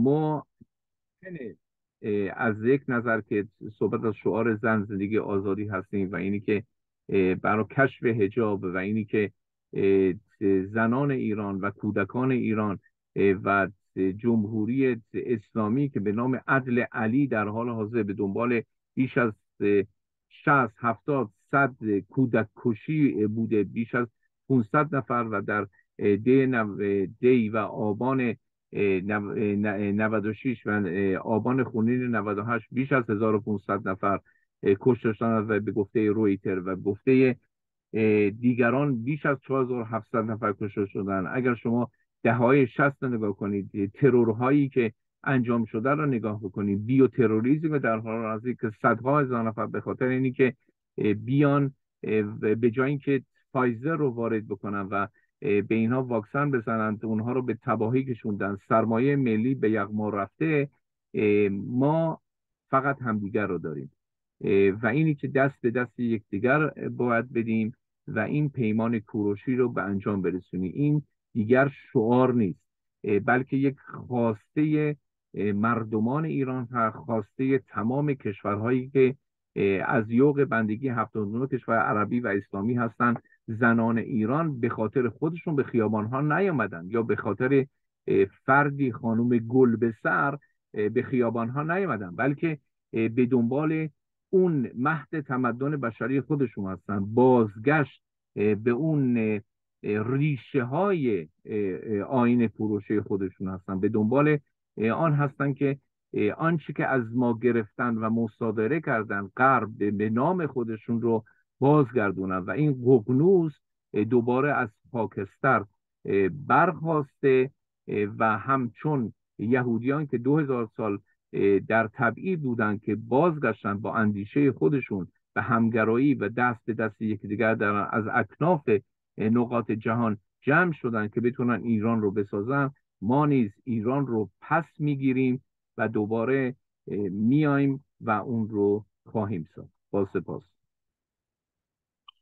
ما از یک نظر که صحبت از شعار زن زندگی آزادی هستیم و اینی که برای کشف حجاب و اینی که زنان ایران و کودکان ایران و جمهوری اسلامی که به نام عدل علی در حال حاضر به دنبال بیش از 60 70 100 کودک کشی بوده، بیش از 500 نفر و در دی و آبان 96 و آبان خونین 98 بیش از 1500 نفر کشته شدند و به گفته رویتر و گفته دیگران بیش از 4700 نفر کشته شدند. اگر شما دهه‌های 60 نگاه کنید، ترورهایی که انجام شده را نگاه بکنید، بیوتروریسم در حال حاضر که صدها هزار نفر به خاطر اینی که بیان به جای اینکه فایزر رو وارد بکنن و به اینها واکسن بزنند، اونها رو به تباهی کشوندن، سرمایه ملی به یغما رفته. ما فقط همدیگر رو داریم و اینی که دست به دست یکدیگر باید بدیم و این پیمان کوروشی رو به انجام برسونیم. این دیگر شعار نیست، بلکه یک خواسته مردمان ایران هست، خواسته تمام کشورهایی که از یوغ بندگی 79 کشور عربی و اسلامی هستند. زنان ایران به خاطر خودشون به خیابانها نیامدن یا به خاطر فردی خانم گل به سر به خیابانها نیامدن، بلکه به دنبال اون مهد تمدن بشری خودشون هستن، بازگشت به اون ریشه های آیین کوروشی خودشون هستن، به دنبال آن هستن که آنچه که از ما گرفتن و مصادره کردن غرب به نام خودشون رو بازگردونن و این ققنوس دوباره از خاکستر برخاسته و همچون یهودیان که 2000 سال در تبعید بودن که بازگشتن با اندیشه خودشون به همگرایی و دست به دست یکدیگر از اکناف نقاط جهان جمع شدن که بتونن ایران رو بسازن. ما نیز ایران رو پس میگیریم و دوباره میایم و اون رو خواهیم ساخت. با سپاس.